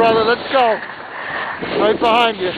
brother. Let's go. Right behind you.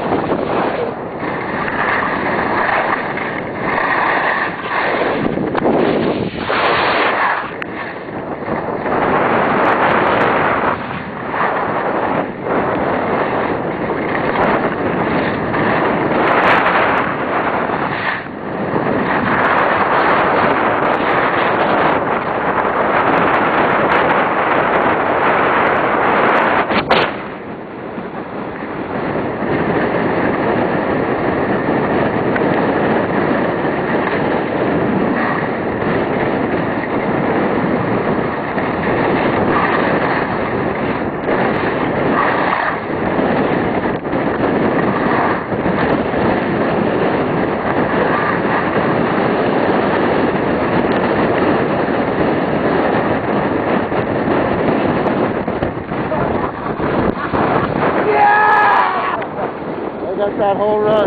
That's that whole run.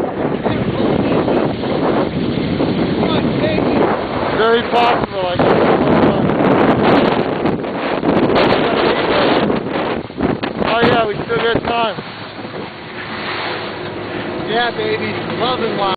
Very possible, I guess. Oh yeah, we still got time. Yeah, baby. Love and life.